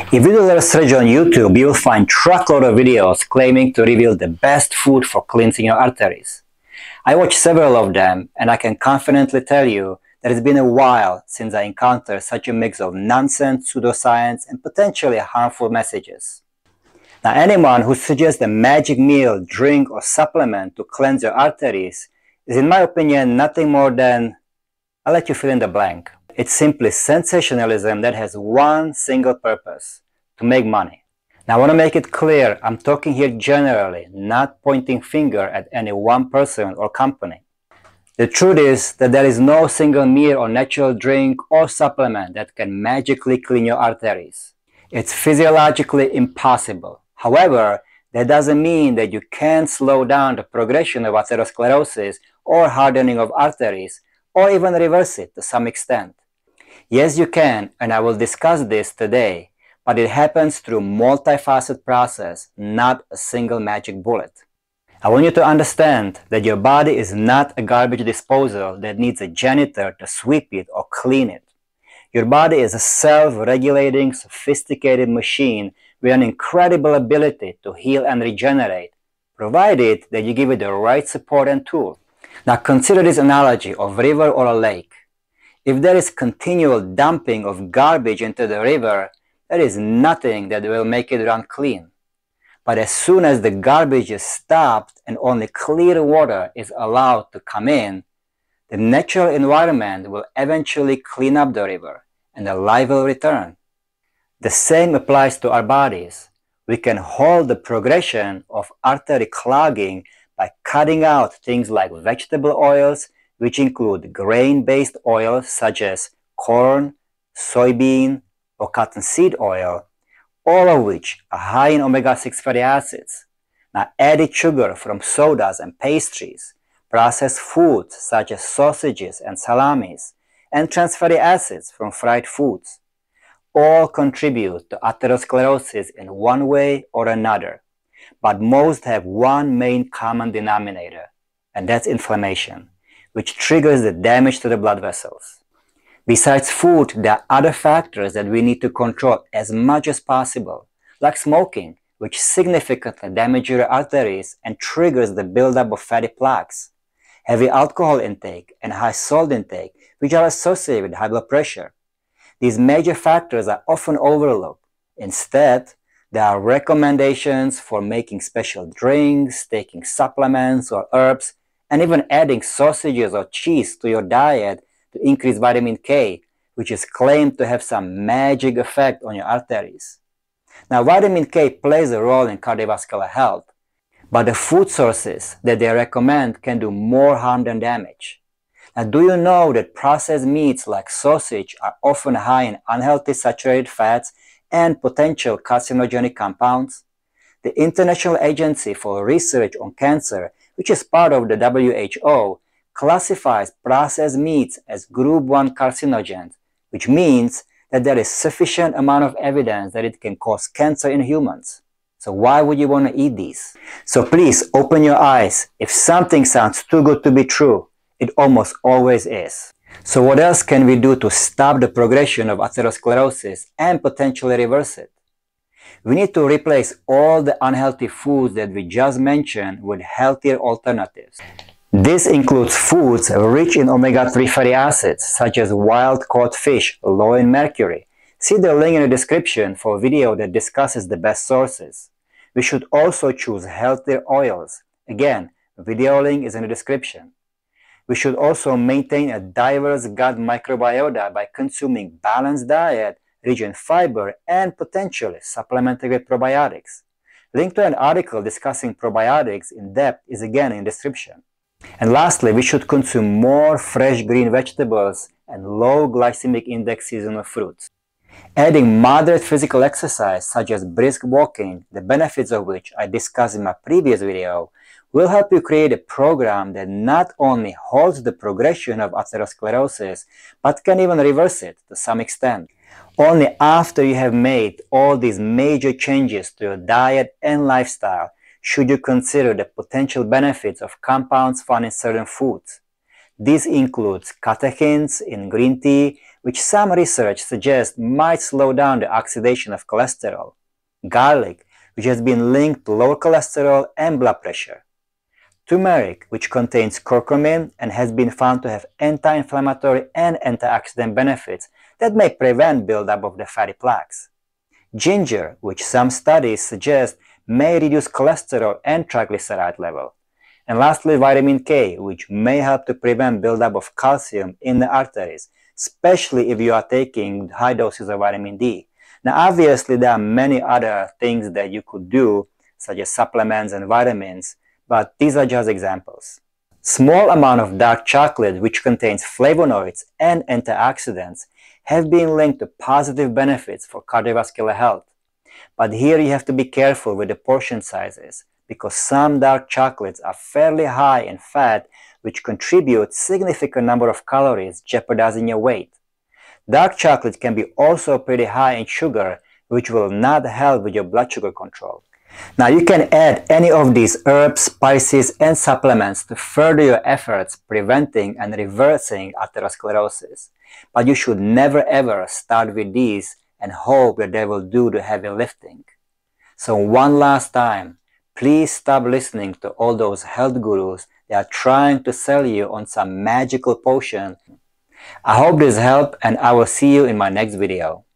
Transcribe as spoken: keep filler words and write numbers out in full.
If you do a little search on YouTube, you will find truckload of videos claiming to reveal the best food for cleansing your arteries. I watched several of them, and I can confidently tell you that it's been a while since I encountered such a mix of nonsense, pseudoscience, and potentially harmful messages. Now, anyone who suggests a magic meal, drink, or supplement to cleanse your arteries is, in my opinion, nothing more than, I'll let you fill in the blank. It's simply sensationalism that has one single purpose: to make money. Now, I want to make it clear, I'm talking here generally, not pointing finger at any one person or company. The truth is that there is no single meal or natural drink or supplement that can magically clean your arteries. It's physiologically impossible. However, that doesn't mean that you can't slow down the progression of atherosclerosis or hardening of arteries, or even reverse it to some extent. Yes, you can, and I will discuss this today, but it happens through a multifaceted process, not a single magic bullet. I want you to understand that your body is not a garbage disposal that needs a janitor to sweep it or clean it. Your body is a self-regulating, sophisticated machine with an incredible ability to heal and regenerate, provided that you give it the right support and tools. Now consider this analogy of a river or a lake. If there is continual dumping of garbage into the river, there is nothing that will make it run clean. But as soon as the garbage is stopped and only clear water is allowed to come in, the natural environment will eventually clean up the river and the life will return. The same applies to our bodies. We can halt the progression of artery clogging by cutting out things like vegetable oils, which include grain-based oils such as corn, soybean, or cottonseed oil, all of which are high in omega six fatty acids. Now, added sugar from sodas and pastries, processed foods such as sausages and salamis, and trans fatty acids from fried foods all contribute to atherosclerosis in one way or another, but most have one main common denominator, and that's inflammation, which triggers the damage to the blood vessels. Besides food, there are other factors that we need to control as much as possible, like smoking, which significantly damages your arteries and triggers the buildup of fatty plaques, heavy alcohol intake, and high salt intake, which are associated with high blood pressure. These major factors are often overlooked. Instead, there are recommendations for making special drinks, taking supplements or herbs, and even adding sausages or cheese to your diet to increase vitamin K, which is claimed to have some magic effect on your arteries. Now, vitamin K plays a role in cardiovascular health, but the food sources that they recommend can do more harm than damage. Now, do you know that processed meats like sausage are often high in unhealthy saturated fats and potential carcinogenic compounds? The International Agency for Research on Cancer, which is part of the W H O, classifies processed meats as group one carcinogens, which means that there is sufficient amount of evidence that it can cause cancer in humans. So why would you want to eat these? So please open your eyes. If something sounds too good to be true, it almost always is. So what else can we do to stop the progression of atherosclerosis and potentially reverse it? We need to replace all the unhealthy foods that we just mentioned with healthier alternatives. This includes foods rich in omega three fatty acids, such as wild-caught fish low in mercury. See the link in the description for a video that discusses the best sources. We should also choose healthier oils. Again, video link is in the description. We should also maintain a diverse gut microbiota by consuming balanced diet, rich in fiber, and potentially supplementing with probiotics. Link to an article discussing probiotics in depth is again in the description. And lastly, we should consume more fresh green vegetables and low glycemic index seasonal fruits. Adding moderate physical exercise such as brisk walking, the benefits of which I discussed in my previous video, will help you create a program that not only halts the progression of atherosclerosis, but can even reverse it to some extent. Only after you have made all these major changes to your diet and lifestyle should you consider the potential benefits of compounds found in certain foods. This includes catechins in green tea, which some research suggests might slow down the oxidation of cholesterol. Garlic, which has been linked to lower cholesterol and blood pressure. Turmeric, which contains curcumin and has been found to have anti-inflammatory and antioxidant benefits that may prevent buildup of the fatty plaques. Ginger, which some studies suggest may reduce cholesterol and triglyceride level. And lastly, vitamin K, which may help to prevent buildup of calcium in the arteries, especially if you are taking high doses of vitamin D. Now, obviously, there are many other things that you could do, such as supplements and vitamins, but these are just examples. Small amount of dark chocolate, which contains flavonoids and antioxidants, have been linked to positive benefits for cardiovascular health. But here you have to be careful with the portion sizes, because some dark chocolates are fairly high in fat, which contribute significant number of calories, jeopardizing your weight. Dark chocolate can be also pretty high in sugar, which will not help with your blood sugar control. Now you can add any of these herbs, spices, and supplements to further your efforts preventing and reversing atherosclerosis. But you should never ever start with these and hope that they will do the heavy lifting. So one last time, please stop listening to all those health gurus that are trying to sell you on some magical potion. I hope this helped, and I will see you in my next video.